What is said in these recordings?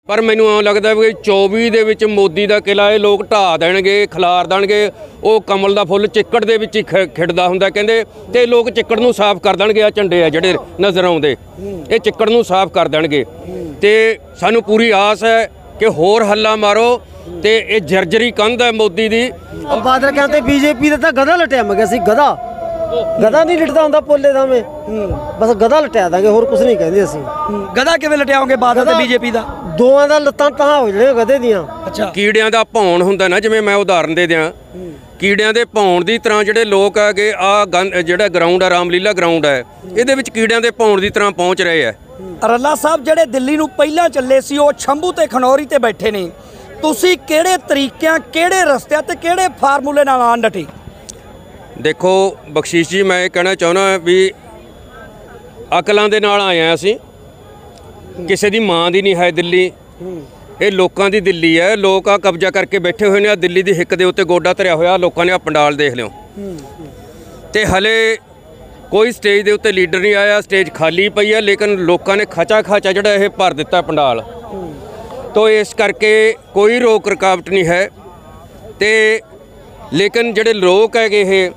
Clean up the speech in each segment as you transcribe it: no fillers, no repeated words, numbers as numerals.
पर मैनू इउं लगदा भी 24 ਦੇ ਵਿੱਚ ਮੋਦੀ ਦਾ ਕਿਲਾ ਇਹ ਲੋਕ ਢਾਹ ਦੇਣਗੇ, ਖਿਲਾਰ ਦੇਣਗੇ। ਉਹ ਕਮਲ ਦਾ ਫੁੱਲ ਚਿੱਕੜ ਦੇ ਵਿੱਚ ਹੀ ਖਿੜਦਾ ਹੁੰਦਾ ਕਹਿੰਦੇ, ਤੇ ਲੋਕ ਚਿੱਕੜ ਨੂੰ ਸਾਫ਼ ਕਰ ਦੇਣਗੇ। ਆ ਝੰਡੇ ਆ ਜਿਹੜੇ ਨਜ਼ਰ ਆਉਂਦੇ, ਇਹ ਚਿੱਕੜ ਨੂੰ ਸਾਫ਼ ਕਰ ਦੇਣਗੇ। ਤੇ ਸਾਨੂੰ ਪੂਰੀ ਆਸ ਹੈ ਕਿ ਹੋਰ ਹੱਲਾ ਮਾਰੋ ਤੇ ਇਹ ਜਰਜਰੀ ਕੰਧ ਹੈ ਮੋਦੀ ਦੀ। ਬਾਦਲ ਕਹਿੰਦੇ ਬੀਜੇਪੀ ਦਾ ਤਾਂ ਗਧਾ ਲਟਿਆ। ਮੈਂ ਕਿਹਾ ਸੀ गधा नहीं लिटता होंदा पोले दा में, बस गधा लटिया दांगे, होर कुछ नहीं कहंदे असीं। गधा किवें लटियाओगे बादल ते बीजेपी दा? दोवां दा लत्तां तां हो जणे गधे दियां। अच्छा, ਕੀੜਿਆਂ ਦਾ ਭੌਣ ਹੁੰਦਾ ਨਾ, ਜਿਵੇਂ ਮੈਂ ਉਦਾਹਰਨ ਦੇ ਦਿਆਂ, ਕੀੜਿਆਂ ਦੇ ਭੌਣ ਦੀ ਤਰ੍ਹਾਂ ਜਿਹੜੇ ਲੋਕ ਹੈਗੇ ਆ ਜਿਹੜਾ ਗਰਾਊਂਡ ਆ, ਰਾਮਲੀਲਾ ਗਰਾਊਂਡ ਹੈ, ਇਹਦੇ ਵਿੱਚ ਕੀੜਿਆਂ ਦੇ ਭੌਣ ਦੀ ਤਰ੍ਹਾਂ ਪਹੁੰਚ ਰਹੇ ਆ। ਰੱਲਾ ਸਾਹਿਬ ਜਿਹੜੇ ਦਿੱਲੀ ਨੂੰ ਪਹਿਲਾਂ ਚੱਲੇ ਸੀ ਉਹ ਸ਼ੰਭੂ ਤੇ ਖਨੌਰੀ ਤੇ ਬੈਠੇ ਨੇ। ਤੁਸੀਂ ਕਿਹੜੇ ਤਰੀਕਿਆਂ, ਕਿਹੜੇ ਰਸਤਿਆਂ ਤੇ ਕਿਹੜੇ ਫਾਰਮੂਲੇ ਨਾਲ ਆਣ ਡਟੇ? ਦੇਖੋ ਬਖਸ਼ੀਸ਼ ਜੀ, ਮੈਂ ਇਹ ਕਹਿਣਾ ਚਾਹੁੰਦਾ ਵੀ ਅਕਲਾਂ ਦੇ ਨਾਲ ਆਏ ਆ ਅਸੀਂ। ਕਿਸੇ ਦੀ ਮਾਂ ਦੀ ਨਹੀਂ ਹੈ ਦਿੱਲੀ, ਇਹ ਲੋਕਾਂ ਦੀ ਦਿੱਲੀ ਹੈ। ਲੋਕ ਆ ਕਬਜ਼ਾ ਕਰਕੇ ਬੈਠੇ ਹੋਏ ਨੇ। ਆ ਦਿੱਲੀ ਦੀ ਹਿੱਕ ਦੇ ਉੱਤੇ ਗੋਡਾ ਧਰਿਆ ਹੋਇਆ ਲੋਕਾਂ ਨੇ। ਆ ਪੰਡਾਲ ਦੇਖ ਲਿਓ, ਤੇ ਹਲੇ ਕੋਈ ਸਟੇਜ ਦੇ ਉੱਤੇ ਲੀਡਰ ਨਹੀਂ ਆਇਆ। ਸਟੇਜ ਖਾਲੀ ਪਈ ਹੈ, ਲੇਕਿਨ ਲੋਕਾਂ ਨੇ ਖਾਚਾ ਜਿਹੜਾ ਇਹ ਭਰ ਦਿੱਤਾ ਪੰਡਾਲ। ਤੋ ਇਸ ਕਰਕੇ ਕੋਈ ਰੋਕ ਰੁਕਾਵਟ ਨਹੀਂ ਹੈ। ਤੇ ਲੇਕਿਨ ਜਿਹੜੇ ਲੋਕ ਹੈਗੇ ਇਹ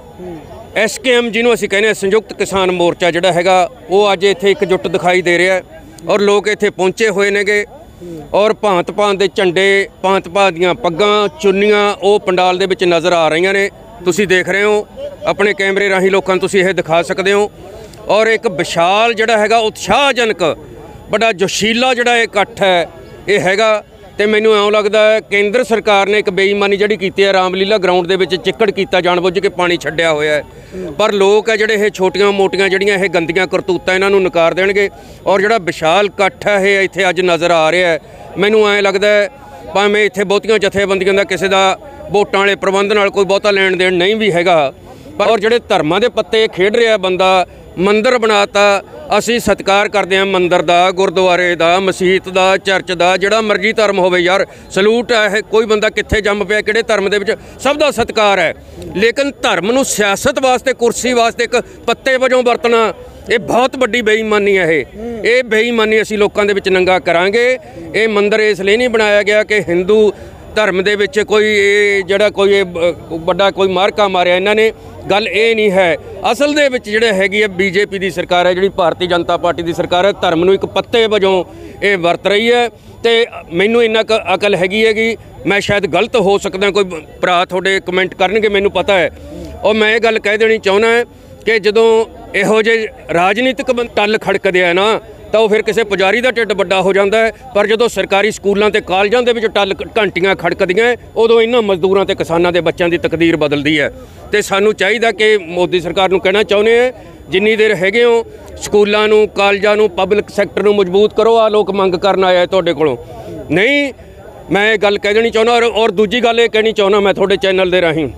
SKM ਜਿਹਨੂੰ ਅਸੀਂ ਕਹਿੰਦੇ ਹਾਂ, ਸੰਯੁਕਤ ਕਿਸਾਨ ਮੋਰਚਾ ਜਿਹੜਾ ਹੈਗਾ, ਉਹ ਅੱਜ ਇੱਥੇ ਇਕਜੁੱਟ ਦਿਖਾਈ ਦੇ ਰਿਹਾ। ਔਰ ਲੋਕ ਇੱਥੇ ਪਹੁੰਚੇ ਹੋਏ ਨੇਗੇ, ਔਰ ਭਾਂਤ ਭਾਂਤ ਦੇ ਝੰਡੇ, ਭਾਂਤ ਭਾਂਤ ਦੀਆਂ ਪੱਗਾਂ, ਚੁੰਨੀਆਂ ਉਹ ਪੰਡਾਲ ਦੇ ਵਿੱਚ ਨਜ਼ਰ ਆ ਰਹੀਆਂ ਨੇ। ਤੁਸੀਂ ਦੇਖ ਰਹੇ ਹੋ, ਆਪਣੇ ਕੈਮਰੇ ਰਾਹੀਂ ਲੋਕਾਂ ਨੂੰ ਤੁਸੀਂ ਇਹ ਦਿਖਾ ਸਕਦੇ ਹੋ। ਔਰ ਇੱਕ ਵਿਸ਼ਾਲ ਜਿਹੜਾ ਹੈਗਾ, ਉਤਸ਼ਾਹਜਨਕ, ਬੜਾ ਜੋਸ਼ੀਲਾ ਜਿਹੜਾ ਇਹ ਇਕੱਠ ਹੈ ਇਹ ਹੈਗਾ। ਤੇ ਮੈਨੂੰ ਇਉਂ ਲੱਗਦਾ ਹੈ ਕੇਂਦਰ ਸਰਕਾਰ ਨੇ ਇੱਕ ਬੇਈਮਾਨੀ ਜਿਹੜੀ ਕੀਤੀ ਹੈ, ਰਾਮਲੀਲਾ ਗਰਾਊਂਡ ਦੇ ਵਿੱਚ ਚਿੱਕੜ ਕੀਤਾ, ਜਾਣਬੁੱਝ ਕੇ ਪਾਣੀ ਛੱਡਿਆ ਹੋਇਆ ਹੈ। ਪਰ ਲੋਕ ਹੈ ਜਿਹੜੇ ਇਹ ਛੋਟੀਆਂ ਮੋਟੀਆਂ ਜਿਹੜੀਆਂ ਇਹ ਗੰਦੀਆਂ ਕਰਤੂਤਾਂ, ਇਹਨਾਂ ਨੂੰ ਨਕਾਰ ਦੇਣਗੇ। ਔਰ ਜਿਹੜਾ ਵਿਸ਼ਾਲ ਇਕੱਠ ਹੈ ਇਹ ਇੱਥੇ ਅੱਜ ਨਜ਼ਰ ਆ ਰਿਹਾ ਹੈ, ਮੈਨੂੰ ਐਂ ਲੱਗਦਾ ਹੈ ਭਾਵੇਂ ਇੱਥੇ ਬਹੁਤੀਆਂ ਜਥੇਬੰਦੀਆਂ ਦਾ ਕਿਸੇ ਦਾ ਵੋਟਾਂ ਵਾਲੇ ਪ੍ਰਬੰਧ ਨਾਲ ਕੋਈ ਬਹੁਤਾ ਲੈਣ ਦੇਣ ਨਹੀਂ ਵੀ ਹੈਗਾ, ਪਰ ਜਿਹੜੇ ਧਰਮਾਂ ਦੇ ਪੱਤੇ ਖੇਡ ਰਿਹਾ ਬੰਦਾ, ਮੰਦਰ ਬਣਾਤਾ। ਅਸੀਂ ਸਤਿਕਾਰ ਕਰਦੇ ਹਾਂ ਮੰਦਰ ਦਾ, ਗੁਰਦੁਆਰੇ ਦਾ, ਮਸੀਤ ਦਾ, ਚਰਚ ਦਾ, ਜਿਹੜਾ ਮਰਜ਼ੀ ਧਰਮ ਹੋਵੇ ਯਾਰ, ਸਲੂਟ ਹੈ। ਕੋਈ ਬੰਦਾ ਕਿੱਥੇ ਜੰਮ ਪਿਆ, ਕਿਹੜੇ ਧਰਮ ਦੇ ਵਿੱਚ, ਸਭ ਦਾ ਸਤਿਕਾਰ ਹੈ। ਲੇਕਿਨ ਧਰਮ ਨੂੰ ਸਿਆਸਤ ਵਾਸਤੇ, ਕੁਰਸੀ ਵਾਸਤੇ ਇੱਕ ਪੱਤੇ ਵਜੋਂ ਵਰਤਣਾ, ਇਹ ਬਹੁਤ ਵੱਡੀ ਬੇਈਮਾਨੀ ਹੈ। ਇਹ ਬੇਈਮਾਨੀ ਅਸੀਂ ਲੋਕਾਂ ਦੇ ਵਿੱਚ ਨੰਗਾ ਕਰਾਂਗੇ। ਇਹ ਮੰਦਰ ਇਸ ਲਈ ਨਹੀਂ ਬਣਾਇਆ ਗਿਆ ਕਿ ਹਿੰਦੂ ਧਰਮ ਦੇ ਵਿੱਚ ਕੋਈ ਇਹ ਜਿਹੜਾ ਕੋਈ ਵੱਡਾ ਕੋਈ ਮਾਰਕਾ ਮਾਰਿਆ ਇਹਨਾਂ ਨੇ। ਗੱਲ ਇਹ ਨਹੀਂ ਹੈ। ਅਸਲ ਦੇ ਵਿੱਚ ਜਿਹੜੇ ਹੈਗੀ ਹੈ BJP ਦੀ ਸਰਕਾਰ ਹੈ, ਜਿਹੜੀ ਭਾਰਤੀ ਜਨਤਾ ਪਾਰਟੀ ਦੀ ਸਰਕਾਰ ਹੈ, ਧਰਮ ਨੂੰ ਇੱਕ ਪੱਤੇ ਵਜੋਂ ਇਹ ਵਰਤ ਰਹੀ ਹੈ। ਤੇ ਮੈਨੂੰ ਇੰਨਾ ਕੁ ਅਕਲ ਹੈਗੀ ਹੈ ਕਿ ਮੈਂ ਸ਼ਾਇਦ ਗਲਤ ਹੋ ਸਕਦਾ, ਕੋਈ ਭਰਾ ਤੁਹਾਡੇ ਕਮੈਂਟ ਕਰਨਗੇ, ਮੈਨੂੰ ਪਤਾ ਹੈ। ਔਰ ਮੈਂ ਇਹ ਗੱਲ ਕਹਿ ਦੇਣੀ ਚਾਹੁੰਦਾ ਕਿ ਜਦੋਂ ਇਹੋ ਜਿਹੇ ਰਾਜਨੀਤਿਕ ਟੱਲ ਖੜਕਦੇ ਆ ਨਾ, ਤਾਂ ਉਹ ਫਿਰ ਕਿਸੇ ਪੁਜਾਰੀ ਦਾ ਢਿੱਡ ਵੱਡਾ ਹੋ ਜਾਂਦਾ ਹੈ। ਪਰ ਜਦੋਂ ਸਰਕਾਰੀ ਸਕੂਲਾਂ ਤੇ ਕਾਲਜਾਂ ਦੇ ਵਿੱਚ ਟੱਲ ਘੰਟੀਆਂ ਖੜਕਦੀਆਂ, ਉਦੋਂ ਇਹਨਾਂ ਮਜ਼ਦੂਰਾਂ ਤੇ ਕਿਸਾਨਾਂ ਦੇ ਬੱਚਿਆਂ ਦੀ ਤਕਦੀਰ ਬਦਲਦੀ ਹੈ। ਤੇ ਸਾਨੂੰ ਚਾਹੀਦਾ ਕਿ ਮੋਦੀ ਸਰਕਾਰ ਨੂੰ ਕਹਿਣਾ ਚਾਹੁੰਦੇ ਹਾਂ, ਜਿੰਨੀ ਦੇਰ ਹੈਗੇ ਹੋ ਸਕੂਲਾਂ ਨੂੰ, ਕਾਲਜਾਂ ਨੂੰ, ਪਬਲਿਕ ਸੈਕਟਰ ਨੂੰ ਮਜ਼ਬੂਤ ਕਰੋ। ਆ ਲੋਕ ਮੰਗ ਕਰਨ ਆਏ ਤੁਹਾਡੇ ਕੋਲੋਂ ਨਹੀਂ। ਮੈਂ ਇਹ ਗੱਲ ਕਹਿ ਦੇਣੀ ਚਾਹੁੰਦਾ। ਔਰ ਦੂਜੀ ਗੱਲ ਇਹ ਕਹਿਣੀ ਚਾਹੁੰਦਾ ਮੈਂ ਤੁਹਾਡੇ ਚੈਨਲ ਦੇ ਰਾਹੀਂ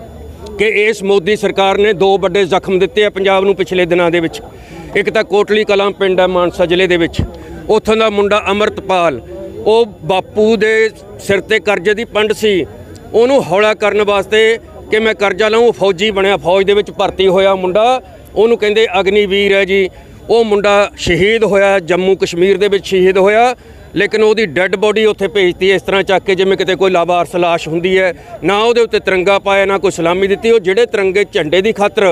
ਕਿ ਇਸ ਮੋਦੀ ਸਰਕਾਰ ਨੇ ਦੋ ਵੱਡੇ ਜ਼ਖਮ ਦਿੱਤੇ ਆ ਪੰਜਾਬ ਨੂੰ ਪਿਛਲੇ ਦਿਨਾਂ ਦੇ ਵਿੱਚ। ਇੱਕ ਤਾਂ ਕੋਟਲੀ ਕਲਾਂ ਪਿੰਡ ਹੈ ਮਾਨਸਾ ਜ਼ਿਲ੍ਹੇ ਦੇ ਵਿੱਚ, ਉੱਥੋਂ ਦਾ ਮੁੰਡਾ ਅਮਰਤਪਾਲ, ਉਹ ਬਾਪੂ ਦੇ ਸਿਰ ਤੇ ਕਰਜ਼ੇ ਦੀ ਪੰਡ ਸੀ। ਉਹਨੂੰ ਹੌਲਾ ਕਰਨ ਵਾਸਤੇ ਕਿ ਮੈਂ ਕਰਜ਼ਾ ਲਵਾਂ, ਉਹ ਫੌਜੀ ਬਣਿਆ, ਫੌਜ ਦੇ ਵਿੱਚ ਭਰਤੀ ਹੋਇਆ ਮੁੰਡਾ। ਉਹਨੂੰ ਕਹਿੰਦੇ ਅਗਨੀਵੀਰ ਹੈ ਜੀ। ਉਹ ਮੁੰਡਾ ਸ਼ਹੀਦ ਹੋਇਆ, ਜੰਮੂ ਕਸ਼ਮੀਰ ਦੇ ਵਿੱਚ ਸ਼ਹੀਦ ਹੋਇਆ। ਲੇਕਿਨ ਉਹਦੀ ਡੈੱਡ ਬੋਡੀ ਉੱਥੇ ਭੇਜਤੀ ਇਸ ਤਰ੍ਹਾਂ ਚੱਕ ਕੇ ਜਿਵੇਂ ਕਿਤੇ ਕੋਈ ਲਾਵਾਰਸ ਲਾਸ਼ ਹੁੰਦੀ ਹੈ। ਨਾ ਉਹਦੇ ਉੱਤੇ ਤਿਰੰਗਾ ਪਾਇਆ, ਨਾ ਕੋਈ ਸਲਾਮੀ ਦਿੱਤੀ। ਉਹ ਜਿਹੜੇ ਤਿਰੰਗੇ ਝੰਡੇ ਦੀ ਖਾਤਰ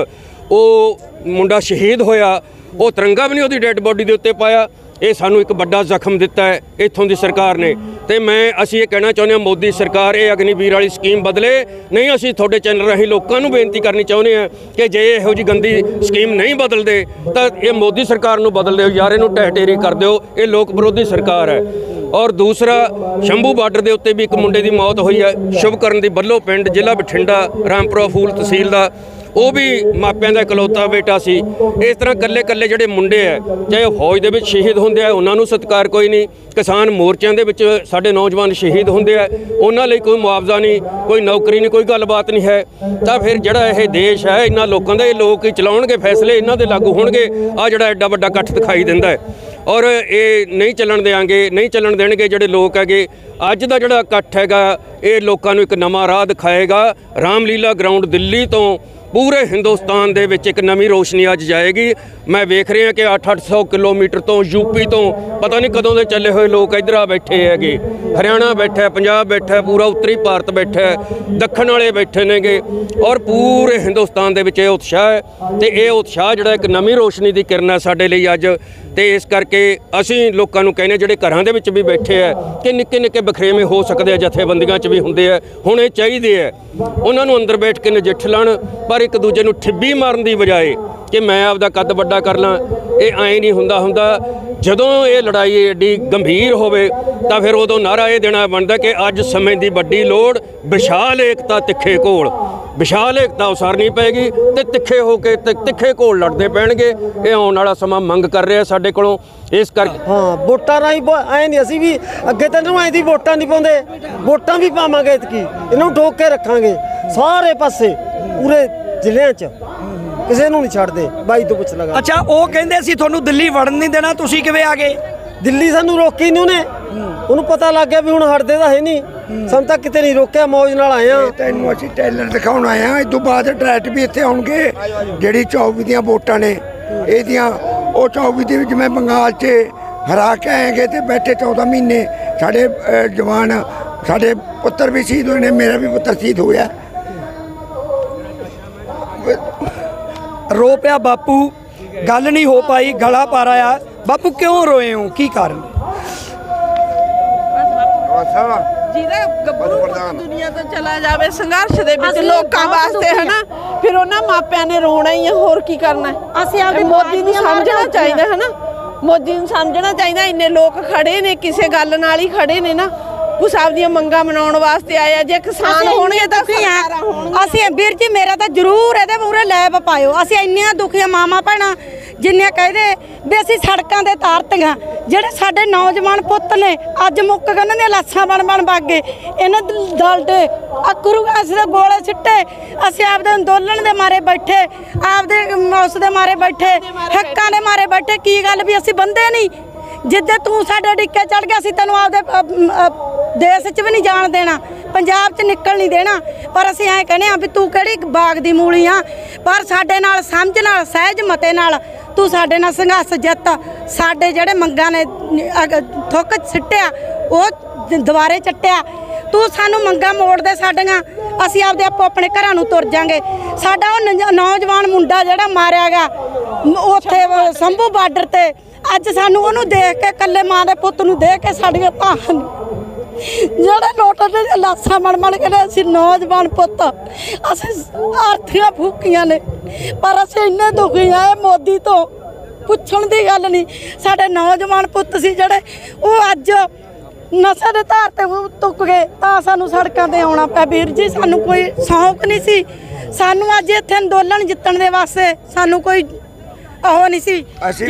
ਉਹ ਮੁੰਡਾ ਸ਼ਹੀਦ ਹੋਇਆ, ਉਹ ਤਿਰੰਗਾ ਵੀ ਨਹੀਂ ਉਹਦੀ ਡੈੱਡ ਬੋਡੀ ਦੇ ਉੱਤੇ ਪਾਇਆ। ਇਹ ਸਾਨੂੰ ਇੱਕ ਵੱਡਾ ਜ਼ਖਮ ਦਿੱਤਾ ਹੈ ਇੱਥੋਂ ਦੀ ਸਰਕਾਰ ਨੇ। ਤੇ ਅਸੀਂ ਇਹ ਕਹਿਣਾ ਚਾਹੁੰਦੇ ਹਾਂ, ਮੋਦੀ ਸਰਕਾਰ ਇਹ ਅਗਨੀਵੀਰ ਵਾਲੀ ਸਕੀਮ ਬਦਲੇ। ਨਹੀਂ, ਅਸੀਂ ਤੁਹਾਡੇ ਚੈਨਲ ਰਾਹੀਂ ਲੋਕਾਂ ਨੂੰ ਬੇਨਤੀ ਕਰਨੀ ਚਾਹੁੰਦੇ ਹਾਂ ਕਿ ਜੇ ਇਹੋ ਜਿਹੀ ਗੰਦੀ ਸਕੀਮ ਨਹੀਂ ਬਦਲਦੇ ਤਾਂ ਇਹ ਮੋਦੀ ਸਰਕਾਰ ਨੂੰ ਬਦਲ ਦਿਓ ਯਾਰ, ਇਹਨੂੰ ਢਹਿ ਢੇਰੀ ਕਰ ਦਿਓ। ਇਹ ਲੋਕ ਵਿਰੋਧੀ ਸਰਕਾਰ ਹੈ। ਔਰ ਦੂਸਰਾ, ਸ਼ੰਭੂ ਬਾਰਡਰ ਦੇ ਉੱਤੇ ਵੀ ਇੱਕ ਮੁੰਡੇ ਦੀ ਮੌਤ ਹੋਈ ਹੈ, ਸ਼ੁਭਕਰਨ ਦੀ ਬੱਲੋ ਪਿੰਡ, ਜ਼ਿਲ੍ਹਾ ਬਠਿੰਡਾ, ਰਾਮਪੁਰਾ ਫੂਲ ਤਹਿਸੀਲ ਦਾ। ਉਹ ਵੀ ਮਾਪਿਆਂ ਦਾ ਇਕਲੌਤਾ ਬੇਟਾ ਸੀ। ਇਸ ਤਰ੍ਹਾਂ ਕੱਲੇ ਜਿਹੜੇ ਮੁੰਡੇ ਹੈ, ਚਾਹੇ ਉਹ ਫੌਜ ਦੇ ਵਿੱਚ ਸ਼ਹੀਦ ਹੁੰਦੇ ਆ, ਉਹਨਾਂ ਨੂੰ ਸਤਿਕਾਰ ਕੋਈ ਨਹੀਂ। ਕਿਸਾਨ ਮੋਰਚਿਆਂ ਦੇ ਵਿੱਚ ਸਾਡੇ ਨੌਜਵਾਨ ਸ਼ਹੀਦ ਹੁੰਦੇ ਆ, ਉਹਨਾਂ ਲਈ ਕੋਈ ਮੁਆਵਜ਼ਾ ਨਹੀਂ, ਕੋਈ ਨੌਕਰੀ ਨਹੀਂ, ਕੋਈ ਗੱਲਬਾਤ ਨਹੀਂ ਹੈ। ਤਾਂ ਫਿਰ ਜਿਹੜਾ ਇਹ ਦੇਸ਼ ਹੈ ਇਹਨਾਂ ਲੋਕਾਂ ਦਾ, ਇਹ ਲੋਕ ਹੀ ਚਲਾਉਣਗੇ, ਫੈਸਲੇ ਇਹਨਾਂ ਦੇ ਲਾਗੂ ਹੋਣਗੇ। ਆ ਜਿਹੜਾ ਐਡਾ ਵੱਡਾ ਇਕੱਠ ਦਿਖਾਈ ਦਿੰਦਾ ਹੈ, ਔਰ ਇਹ ਨਹੀਂ ਚੱਲਣ ਦੇਵਾਂਗੇ, ਨਹੀਂ ਚੱਲਣ ਦੇਣਗੇ। ਜਿਹੜੇ ਲੋਕ ਹੈਗੇ, ਅੱਜ ਦਾ ਜਿਹੜਾ ਇਕੱਠ ਹੈਗਾ, ਇਹ ਲੋਕਾਂ ਨੂੰ ਇੱਕ ਨਵਾਂ ਰਾਹ ਦਿਖਾਏਗਾ। ਰਾਮਲੀਲਾ ਗਰਾਊਂਡ ਦਿੱਲੀ ਤੋਂ ਪੂਰੇ ਹਿੰਦੁਸਤਾਨ ਦੇ ਵਿੱਚ ਇੱਕ ਨਵੀਂ ਰੋਸ਼ਨੀ ਅੱਜ ਜਾਏਗੀ। ਮੈਂ ਵੇਖ ਰਿਹਾ ਕਿ 800 ਕਿਲੋਮੀਟਰ ਤੋਂ ਯੂਪੀ ਤੋਂ ਪਤਾ ਨਹੀਂ ਕਦੋਂ ਦੇ ਚੱਲੇ ਹੋਏ ਲੋਕ ਇੱਧਰ ਆ ਬੈਠੇ ਹੈਗੇ, ਹਰਿਆਣਾ ਬੈਠਾ, ਪੰਜਾਬ ਬੈਠਾ, ਪੂਰਾ ਉੱਤਰੀ ਭਾਰਤ ਬੈਠਾ, ਦੱਖਣ ਵਾਲੇ ਬੈਠੇ ਨੇਗੇ ਔਰ ਪੂਰੇ ਹਿੰਦੁਸਤਾਨ ਦੇ ਵਿੱਚ ਇਹ ਉਤਸ਼ਾਹ ਹੈ ਤੇ ਇਹ ਉਤਸ਼ਾਹ ਜਿਹੜਾ ਇੱਕ ਨਵੀਂ ਰੋਸ਼ਨੀ ਦੀ ਕਿਰਨ ਹੈ ਸਾਡੇ ਲਈ ਅੱਜ। ਤੇ ਇਸ ਕਰਕੇ ਅਸੀਂ ਲੋਕਾਂ ਨੂੰ ਕਹਿੰਦੇ ਜਿਹੜੇ ਘਰਾਂ ਦੇ ਵਿੱਚ ਵੀ ਬੈਠੇ ਆ ਕਿ ਨਿੱਕੇ ਨਿੱਕੇ ਬਖਰੇਵੇਂ ਹੋ ਸਕਦੇ ਆ, ਜਥੇਬੰਦੀਆਂ 'ਚ ਵੀ ਹੁੰਦੇ ਆ, ਹੁਣ ਇਹ ਚਾਹੀਦੇ ਆ ਉਹਨਾਂ ਨੂੰ ਅੰਦਰ ਬੈਠ ਕੇ ਨਜਿੱਠ ਲੈਣ, ਪਰ ਇੱਕ ਦੂਜੇ ਨੂੰ ਠਿੱਬੀ ਮਾਰਨ ਦੀ ਬਜਾਏ ਕਿ ਮੈਂ ਆਪਦਾ ਕੱਦ ਵੱਡਾ ਕਰ ਲਾਂ। ਇਹ ਐਂ ਨਹੀਂ ਹੁੰਦਾ। ਜਦੋਂ ਇਹ ਲੜਾਈ ਐਡੀ ਗੰਭੀਰ ਹੋਵੇ ਤਾਂ ਫਿਰ ਉਦੋਂ ਨਾਅਰਾ ਇਹ ਦੇਣਾ ਬਣਦਾ ਕਿ ਅੱਜ ਸਮੇਂ ਦੀ ਵੱਡੀ ਲੋੜ, ਵਿਸ਼ਾਲ ਏਕਤਾ ਤਿੱਖੇ ਘੋਲ। ਵਿਸ਼ਾਲ ਏਕਤਾ ਉਸਾਰਨੀ ਪਏਗੀ ਤੇ ਤਿੱਖੇ ਹੋ ਕੇ ਤਿੱਖੇ ਘੋਲ ਲੜਦੇ ਪੈਣਗੇ। ਇਹ ਆਉਣ ਵਾਲਾ ਸਮਾਂ ਮੰਗ ਕਰ ਰਿਹਾ ਸਾਡੇ ਕੋਲੋਂ। ਇਸ ਕਰਕੇ ਹਾਂ, ਵੋਟਾਂ ਰਾਹੀਂ ਐ ਨਹੀਂ, ਅਸੀਂ ਵੀ ਅੱਗੇ ਤਾਂ ਇਹਨੂੰ ਐਂ ਦੀ ਵੋਟਾਂ ਨਹੀਂ ਪਾਉਂਦੇ, ਵੋਟਾਂ ਵੀ ਪਾਵਾਂਗੇ ਇਤਕੀ, ਇਹਨੂੰ ਠੋਕ ਕੇ ਰੱਖਾਂਗੇ ਸਾਰੇ ਪਾਸੇ, ਪੂਰੇ ਜ਼ਿਲ੍ਹਿਆਂ 'ਚ ਕਿਸੇ ਨੂੰ ਨਹੀਂ ਛੱਡਦੇ। ਬਾਈ ਤੋਂ ਪੁੱਛ ਲਗਾ। ਅੱਛਾ, ਉਹ ਕਹਿੰਦੇ ਸੀ ਤੁਹਾਨੂੰ ਦਿੱਲੀ ਵੜਨ ਨਹੀਂ ਦੇਣਾ, ਤੁਸੀਂ ਕਿਵੇਂ ਆ ਗਏ? ਦਿੱਲੀ ਸਾਨੂੰ ਰੋਕੀ ਨਹੀਂ ਉਹਨੂੰ ਪਤਾ ਲੱਗ ਗਿਆ ਵੀ ਹੁਣ ਹਟਦੇ ਤਾਂ ਹੈ ਨਹੀਂ, ਸਾਨੂੰ ਤਾਂ ਕਿਤੇ ਨਹੀਂ ਰੋਕਿਆ, ਮੌਜ ਨਾਲ ਆਏ ਆ। ਤੈਨੂੰ ਅਸੀਂ ਟੈਲਰ ਦਿਖਾਉਣ ਆਏ ਆ। ਇਸ ਤੋਂ ਬਾਅਦ ਡਾਇਰੈਕਟ ਵੀ ਇੱਥੇ ਆਉਣਗੇ। ਜਿਹੜੀ 24 ਦੀਆਂ ਵੋਟਾਂ ਨੇ ਇਹਦੀਆਂ, ਉਹ 24 ਦੇ ਵਿੱਚ ਮੈਂ ਬੰਗਾਲ 'ਚ ਹਰਾ ਕੇ ਆਏਗੇ ਤੇ ਬੈਠੇ 14 ਮਹੀਨੇ ਸਾਡੇ ਜਵਾਨ, ਸਾਡੇ ਪੁੱਤਰ ਵੀ ਸ਼ਹੀਦ ਹੋਏ ਨੇ, ਮੇਰਾ ਵੀ ਪੁੱਤਰ ਸ਼ਹੀਦ ਹੋਇਆ। ਰੋ ਪਿਆ ਬਾਪੂ, ਗੱਲ ਨਹੀਂ ਹੋ ਪਾਈ, ਗਲਾ ਪਾਰ ਆਇਆ। ਬਾਪੂ ਕਿਉਂ ਰੋਏ ਹੋ, ਕੀ ਕਾਰਨ? ਜਿਹਦਾ ਗੱਭਰੂ ਦੁਨੀਆ ਤੋਂ ਚਲਾ ਜਾਵੇ ਸੰਘਰਸ਼ ਦੇ ਵਿੱਚ ਲੋਕਾਂ ਵਾਸਤੇ ਹਨਾ, ਫਿਰ ਉਹਨਾਂ ਮਾਪਿਆਂ ਨੇ ਰੋਣਾ ਹੀ ਆ, ਹੋਰ ਕੀ ਕਰਨਾ। ਅਸੀਂ ਆਪਦੇ ਮੋਦੀ ਨੂੰ ਸਮਝਣਾ ਚਾਹੀਦਾ ਹਨਾ, ਮੋਦੀ ਨੂੰ ਸਮਝਣਾ ਚਾਹੀਦਾ। ਇੰਨੇ ਲੋਕ ਖੜੇ ਨੇ, ਕਿਸੇ ਗੱਲ ਨਾਲ ਹੀ ਖੜੇ ਨੇ ਨਾ, ਕੁਛ ਆਪਦੀਆਂ ਮੰਗਾਂ ਮਨਾਉਣ ਵਾਸਤੇ ਆਏ ਆ। ਜੇ ਕਿਸਾਨ ਹੋਣਗੇ ਤਾਂ ਅਸੀਂ ਵੀਰ ਜੀ, ਮੇਰਾ ਤਾਂ ਜ਼ਰੂਰ ਇਹਦੇ ਮੂਹਰੇ ਲੈਬ ਪਾਇਓ। ਅਸੀਂ ਇੰਨੀਆਂ ਦੁਖੀਆਂ ਮਾਵਾਂ ਭੈਣਾਂ ਜਿੰਨੇ ਕਹਿੰਦੇ ਵੀ ਅਸੀਂ ਸੜਕਾਂ ਤੇ ਤਾਰਤੀਆਂ, ਜਿਹੜੇ ਸਾਡੇ ਨੌਜਵਾਨ ਪੁੱਤ ਨੇ ਅੱਜ ਮੁੱਕ ਗਏ, ਉਹਨਾਂ ਦੀਆਂ ਲਾਸ਼ਾਂ ਬਣ ਵਗ ਗਏ। ਇਹਨਾਂ ਦਲ ਦੇ ਅਕਰੂ ਗੈਸ ਦੇ ਗੋਲੇ ਸਿੱਟੇ, ਅਸੀਂ ਆਪਦੇ ਅੰਦੋਲਨ ਦੇ ਮਾਰੇ ਬੈਠੇ, ਆਪਦੇ ਉਸ ਦੇ ਮਾਰੇ ਬੈਠੇ, ਹੱਕਾਂ ਦੇ ਮਾਰੇ ਬੈਠੇ। ਕੀ ਗੱਲ ਵੀ ਅਸੀਂ ਬੰਦੇ ਨਹੀਂ? ਜਿੱਦੇ ਤੂੰ ਸਾਡੇ ਡਿੱਕੇ ਚੜ ਗਿਆ ਸੀ, ਤੈਨੂੰ ਆਪਦੇ ਦੇਸ਼ 'ਚ ਵੀ ਨਹੀਂ ਜਾਣ ਦੇਣਾ, ਪੰਜਾਬ 'ਚ ਨਿਕਲ ਨਹੀਂ ਦੇਣਾ। ਪਰ ਅਸੀਂ ਐਂ ਕਹਿੰਦੇ ਆ ਵੀ ਤੂੰ ਕਿਹੜੀ ਬਾਗ ਦੀ ਮੂਲੀ ਆ, ਪਰ ਸਾਡੇ ਨਾਲ ਸਮਝ ਨਾਲ, ਸਹਿਜ ਮਤੇ ਨਾਲ ਤੂੰ ਸਾਡੇ ਨਾਲ ਸੰਘਰਸ਼ ਜਿੱਤ। ਸਾਡੇ ਜਿਹੜੇ ਮੰਗਾਂ ਨੇ ਥੁੱਕ ਸਿੱਟਿਆ ਉਹ ਦੁਬਾਰੇ ਚੱਟਿਆ। ਤੂੰ ਸਾਨੂੰ ਮੰਗਾਂ ਮੋੜ ਦੇ ਸਾਡੀਆਂ, ਅਸੀਂ ਆਪਦੇ ਆਪੋ ਆਪਣੇ ਘਰਾਂ ਨੂੰ ਤੁਰ ਜਾਾਂਗੇ। ਸਾਡਾ ਉਹ ਨੌਜਵਾਨ ਮੁੰਡਾ ਜਿਹੜਾ ਮਾਰਿਆ ਗਿਆ ਉੱਥੇ ਸੰਭੂ ਬਾਰਡਰ ਤੇ, ਅੱਜ ਸਾਨੂੰ ਉਹਨੂੰ ਦੇਖ ਕੇ, ਇਕੱਲੇ ਮਾਂ ਦੇ ਪੁੱਤ ਨੂੰ ਦੇਖ ਕੇ ਸਾਡੀਆਂ ਭਾਹਾਂ ਜਿਹੜੇ ਲੋਟਾਂ ਦੇ ਲਾਸ਼ਾਂ ਬਣ ਕੇ ਨੇ, ਅਸੀਂ ਨੌਜਵਾਨ ਪੁੱਤ ਅਸੀਂ ਆਰਥੀਆਂ ਫੂਕੀਆਂ ਨੇ, ਪਰ ਅਸੀਂ ਇੰਨੇ ਦੁਖੀ ਆ। ਇਹ ਮੋਦੀ ਤੋਂ ਪੁੱਛਣ ਦੀ ਗੱਲ ਨਹੀਂ। ਸਾਡੇ ਨੌਜਵਾਨ ਪੁੱਤ ਸੀ ਜਿਹੜੇ, ਉਹ ਅੱਜ ਨਸ਼ੇ ਦੇ ਧਾਰ ਤੇ ਤੁੱਕ ਗਏ ਤਾਂ ਸਾਨੂੰ ਸੜਕਾਂ ਤੇ ਆਉਣਾ ਪਿਆ। ਵੀਰ ਜੀ, ਸਾਨੂੰ ਕੋਈ ਸ਼ੌਂਕ ਨਹੀਂ ਸੀ, ਸਾਨੂੰ ਅੱਜ ਇੱਥੇ ਅੰਦੋਲਨ ਜਿੱਤਣ ਦੇ ਵਾਸਤੇ ਸਾਨੂੰ ਕੋਈ ਉਹ ਨਹੀਂ ਸੀ। ਅਸੀਂ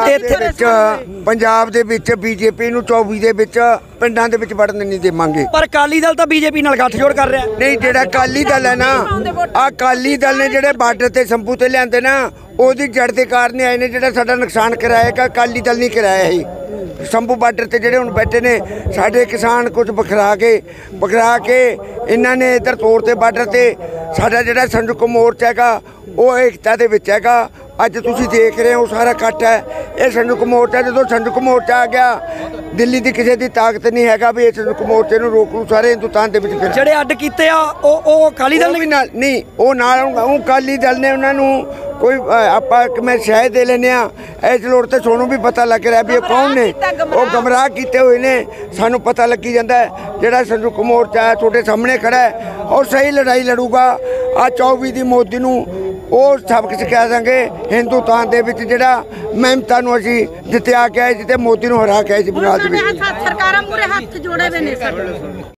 ਪੰਜਾਬ ਦੇ ਵਿੱਚ ਬੀਜੇਪੀ ਨੂੰ 24 ਦੇ ਵਿੱਚ ਪਿੰਡਾਂ ਦੇ ਵਿੱਚ ਵੜਨ ਨਹੀਂ ਦੇਵਾਂਗੇ। ਪਰ ਅਕਾਲੀ ਦਲ ਤਾਂ ਬੀਜੇਪੀ ਨਾਲ ਗੱਠਜੋੜ ਕਰ ਰਿਹਾ। ਨਹੀਂ, ਜਿਹੜਾ ਅਕਾਲੀ ਦਲ ਹੈ ਨਾ, ਅਕਾਲੀ ਦਲ ਨੇ ਜਿਹੜੇ ਬਾਰਡਰ ਤੇ ਸੰਭੂ ਤੇ ਲਿਆਂਦੇ ਨਾ, ਉਹਦੀ ਜੜ ਦੇ ਕਾਰਨ ਆਏ ਨੇ। ਜਿਹੜਾ ਸਾਡਾ ਨੁਕਸਾਨ ਕਰਾਇਆ, ਅਕਾਲੀ ਦਲ ਨਹੀਂ ਕਰਾਇਆ ਸੀ। ਸੰਭੂ ਬਾਰਡਰ ਤੇ ਜਿਹੜੇ ਹੁਣ ਬੈਠੇ ਨੇ ਸਾਡੇ ਕਿਸਾਨ, ਕੁਝ ਬਖਰਾ ਕੇ ਇਹਨਾਂ ਨੇ ਇੱਧਰ ਤੋੜ ਤੇ ਬਾਰਡਰ ਤੇ। ਸਾਡਾ ਜਿਹੜਾ ਸੰਯੁਕਤ ਮੋਰਚਾ ਹੈਗਾ ਉਹ ਏਕਤਾ ਦੇ ਵਿੱਚ ਹੈਗਾ। ਅੱਜ ਤੁਸੀਂ ਦੇਖ ਰਹੇ ਹੋ ਸਾਰਾ ਇਕੱਠ ਹੈ। ਇਹ ਸੰਯੁਕਤ ਮੋਰਚਾ, ਜਦੋਂ ਸੰਯੁਕਤ ਮੋਰਚਾ ਆ ਗਿਆ, ਦਿੱਲੀ ਦੀ ਕਿਸੇ ਦੀ ਤਾਕਤ ਨਹੀਂ ਹੈਗਾ ਵੀ ਇਹ ਸੰਯੁਕਤ ਮੋਰਚੇ ਨੂੰ ਰੋਕ ਲੂ। ਸਾਰੇ ਹਿੰਦੁਸਤਾਨ ਦੇ ਵਿੱਚ ਫਿਰ ਜਿਹੜੇ ਅੱਡ ਕੀਤੇ ਆ ਉਹ ਅਕਾਲੀ ਦਲ ਵੀ ਨਾਲ ਨਹੀਂ, ਉਹ ਨਾਲ ਉਹ ਅਕਾਲੀ ਦਲ ਨੇ ਉਹਨਾਂ ਨੂੰ ਕੋਈ ਆਪਾਂ ਮੈਂ ਸ਼ਾਇਦ ਦੇ ਲੈਂਦੇ ਹਾਂ। ਇਸ ਲੋੜ ਤੇ ਸਾਨੂੰ ਵੀ ਪਤਾ ਲੱਗ ਰਿਹਾ ਵੀ ਇਹ ਕੌਣ ਨੇ। ਉਹ ਗਮਰਾਹ ਕੀਤੇ ਹੋਏ ਨੇ, ਸਾਨੂੰ ਪਤਾ ਲੱਗੀ ਜਾਂਦਾ। ਜਿਹੜਾ ਸੰਯੁਕਤ ਮੋਰਚਾ ਹੈ ਤੁਹਾਡੇ ਸਾਹਮਣੇ ਖੜਾ ਹੈ ਔਰ ਸਹੀ ਲੜਾਈ ਲੜੂਗਾ। ਆ 24 ਦੀ ਮੋਦੀ ਨੂੰ ਉਹ ਸਬਕ ਸਿਖਾ ਦਾਂਗੇ। ਹਿੰਦੁਸਤਾਨ ਦੇ ਵਿੱਚ ਜਿਹੜਾ ਮਮਤਾ ਨੂੰ ਅਸੀਂ ਜਿੱਤਿਆ ਕੇ ਆਏ, ਜਿੱਤੇ ਮੋਦੀ ਨੂੰ ਹਰਾ ਕੇ ਆਏ ਸੀ ਬੰਗਾਲ ਦੇ ਵਿੱਚ। ਸਰਕਾਰਾਂ ਮੂਹਰੇ ਹੱਥ ਜੋੜੇ ਹੋਏ ਨੇ ਸਾਡੇ।